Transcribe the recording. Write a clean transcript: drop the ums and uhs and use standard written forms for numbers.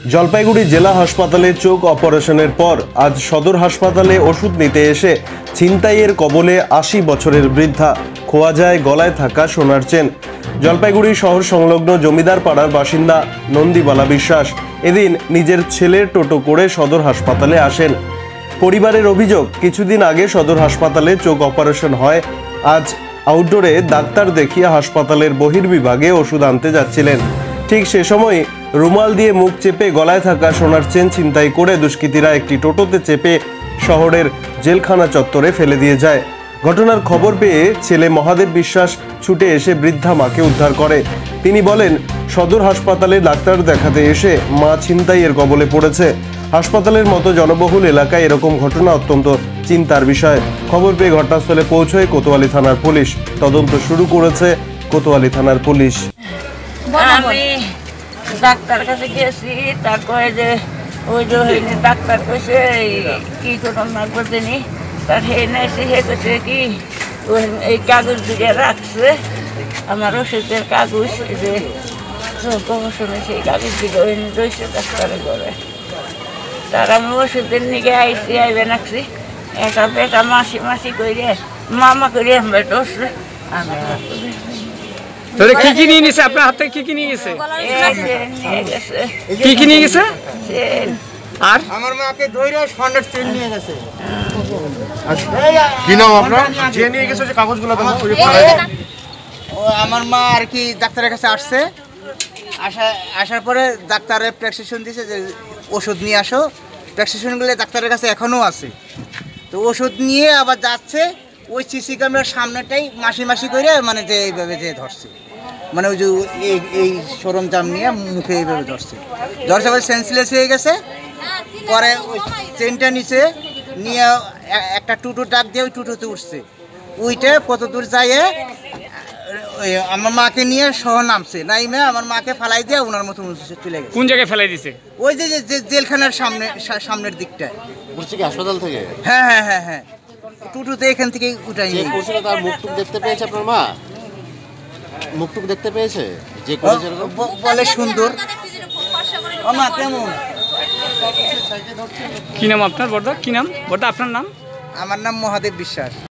জলপাইগুড়ি জেলা হাসপাতালে চোখ অপারেশনের পর আজ সদর হাসপাতালে ওষুধ নিতে এসে ছিনতাইয়ের কবলে ৮০ বছরের বৃদ্ধা। খোয়া যায় গলায় থাকা সোনার চেন। জলপাইগুড়ি শহর সংলগ্ন জমিদার পাড়ার বাসিন্দা নন্দীবালা বিশ্বাস এদিন নিজের ছেলের টোটো করে সদর হাসপাতালে আসেন। পরিবারের অভিযোগ, কিছুদিন আগে সদর হাসপাতালে চোখ অপারেশন হয়। আজ আউটডোরে ডাক্তার দেখিয়ে হাসপাতালের বহির্বিভাগে ওষুধ আনতে যাচ্ছিলেন। ঠিক সে সময় রুমাল দিয়ে মুখ চেপে গলায় থাকা সোনার চেন ছিনতাই করে দুষ্কৃতীরা একটি টোটোতে চেপে শহরের জেলখানা চত্বরে ফেলে দিয়ে যায়। ঘটনার খবর পেয়ে ছেলে মহাদেব বিশ্বাস ছুটে এসে বৃদ্ধা মাকে উদ্ধার করে। তিনি বলেন, সদর হাসপাতালে ডাক্তার দেখাতে এসে মা ছিনতাইয়ের কবলে পড়েছে। হাসপাতালের মতো জনবহুল এলাকায় এরকম ঘটনা অত্যন্ত চিন্তার বিষয়। খবর পেয়ে ঘটনাস্থলে পৌঁছয় কোতোয়ালি থানার পুলিশ। তদন্ত শুরু করেছে কোতোয়ালি থানার পুলিশ। আমি ডাক্তার কাছে গেছি, তারপরে যে ওই যে ডাক্তার কইছে কি করুন না করতেনি, তার হে নেছি হে কইছে কি এই কাগজ দিকে রাখছে আমার ওষুধের কাগজ, যে প্রমোশনে সেই কাগজ দিকে রয়েছে ডাক্তারের ঘরে। তার আমি ওষুধের নিকে আইসি আইবে নাকছি, একা বেটা মাসি মাসি করে মামা করে আমরা ডসছে। আমি কি কি নিয়ে গেছে আপনার হাতে? কি কি নিয়ে গেছে? কি কি নিয়ে গেছে? আর আমার মাকে ধইরা স্বর্ণের চেন নিয়ে গেছে। কি নাম আপনার? যে নিয়ে গেছে যে কাগজগুলো ও আমার মা আর কি ডাক্তারের কাছে আসছে, আসার পরে ডাক্তারের প্রেসক্রিপশন দিয়েছে যে ওষুধ নিয়ে আসো। প্রেসক্রিপশনগুলো ডাক্তারের কাছে এখনও আছে। তো ওষুধ নিয়ে আবার যাচ্ছে, ওই সিসি ক্যামেরার সামনেটাই মাসি মাসি করে মানে যে এইভাবে যে ধরছে, মানে ওই যে এই সরঞ্জাম নিয়ে মুখে এইভাবে ধরছে। পরে সেন্সলেস হয়ে গেছে। পরে ওই চেনটা নিচে নিয়ে একটা টুটু ডাক দিয়ে ওই টুটুতে উঠছে। উইটে কত দূর যাইয়ে আমার মাকে নিয়ে সহ নামছে, নাইমে আমার মাকে ফেলাই দিয়ে ওনার মতো চলে গেছে। কোন জায়গায় ফেলাই দিছে? ওই যে জেলখানার সামনের দিকটায়। বুঝছি কি হাসপাতাল থেকে? হ্যাঁ হ্যাঁ হ্যাঁ হ্যাঁ, টুটুতে এখান থেকে উঠাই নিয়ে গেছে। তার মুখটুক দেখতে পেয়েছে আপনার মা? মুখটুক দেখতে পেয়েছে যে বলে সুন্দর। ও মা কেমন? কি নাম আপনার বড়দা? কি নাম বড়দা আপনার নাম? আমার নাম মহাদেব বিশ্বাস।